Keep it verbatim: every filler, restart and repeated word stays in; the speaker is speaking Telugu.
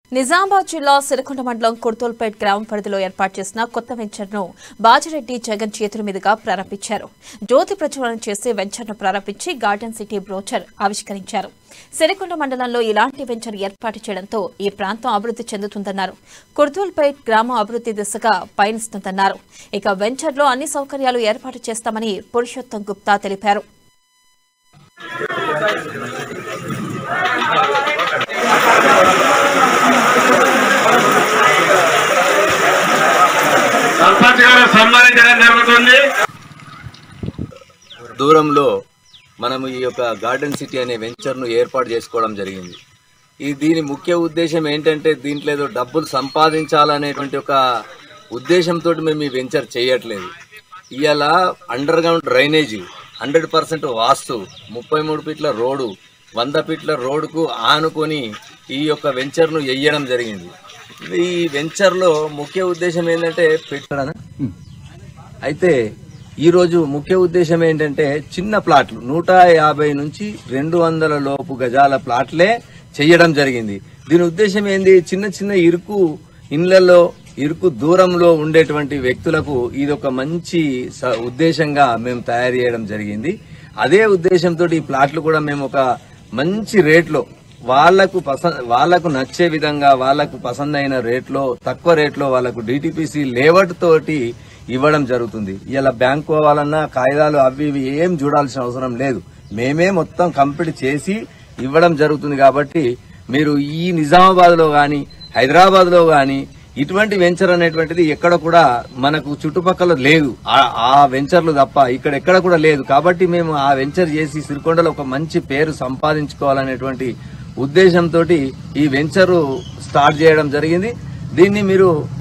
నిజామాబాద్ జిల్లా సిరికొండ మండలం కుర్తూల్పేట్ గ్రామం పరిధిలో ఏర్పాటు చేసిన కొత్త వెంచర్ను బాజిరెడ్డి జగన్ చేతుల మీదుగా ప్రారంభించారు. జ్యోతి ప్రజ్వలన చేసి వెంచర్ను ప్రారంభించి గార్డెన్ సిటీ బ్రోచర్ ఆవిష్కరించారు. సిరికొండ మండలంలో ఇలాంటి వెంచర్ ఏర్పాటు చేయడంతో ఈ ప్రాంతం అభివృద్ధి చెందుతుందన్నారు. కుర్తూల్పేట్ గ్రామం అభివృద్ధి దిశగా పయనిస్తుందన్నారు. ఇక వెంచర్లో అన్ని సౌకర్యాలు ఏర్పాటు చేస్తామని పురుషోత్తం గుప్తా తెలిపారు. దూరంలో మనము ఈ యొక్క గార్డెన్ సిటీ అనే వెంచర్ను ఏర్పాటు చేసుకోవడం జరిగింది. ఈ దీని ముఖ్య ఉద్దేశం ఏంటంటే దీంట్లో ఏదో డబ్బులు సంపాదించాలనేటువంటి ఒక ఉద్దేశంతో మేము ఈ వెంచర్ చేయట్లేదు. ఇవాళ underground drainage hundred percent వాస్తు, ముప్పై మూడు ఫీట్ల రోడ్డు, వంద ఫీట్ల రోడ్డుకు ఆనుకొని ఈ యొక్క వెంచర్ను వేయడం జరిగింది. ఈ వెంచర్లో ముఖ్య ఉద్దేశం ఏంటంటే పెట్టడం అయితే ఈరోజు ముఖ్య ఉద్దేశం ఏంటంటే చిన్న ప్లాట్లు నూట యాభై నుంచి రెండు వందల లోపు గజాల ప్లాట్లే చేయడం జరిగింది. దీని ఉద్దేశం ఏంది, చిన్న చిన్న ఇరుకు ఇండ్లలో ఇరుకు దూరంలో ఉండేటువంటి వ్యక్తులకు ఇది ఒక మంచి ఉద్దేశంగా మేము తయారు చేయడం జరిగింది. అదే ఉద్దేశంతో ఈ ప్లాట్లు కూడా మేము ఒక మంచి రేట్లో వాళ్లకు పసంద వాళ్లకు నచ్చే విధంగా వాళ్లకు పసందైన రేట్లో తక్కువ రేట్లో వాళ్లకు డిటిపిసి లేఅవుట్ తోటి ఇవ్వడం జరుగుతుంది. ఇలా బ్యాంకు పోవాలన్నా కాగితాలు అవి ఇవి ఏం చూడాల్సిన అవసరం లేదు. మేమే మొత్తం కంప్లీట్ చేసి ఇవ్వడం జరుగుతుంది. కాబట్టి మీరు ఈ నిజామాబాద్ లో గాని హైదరాబాద్ లో గాని ఇటువంటి వెంచర్ అనేటువంటిది ఎక్కడ కూడా మనకు చుట్టుపక్కల లేదు. ఆ వెంచర్లు తప్ప ఇక్కడ ఎక్కడ కూడా లేదు. కాబట్టి మేము ఆ వెంచర్ చేసి సిరికొండలో ఒక మంచి పేరు సంపాదించుకోవాలనేటువంటి ఉద్దేశంతో ఈ వెంచర్ స్టార్ట్ చేయడం జరిగింది. దీన్ని మీరు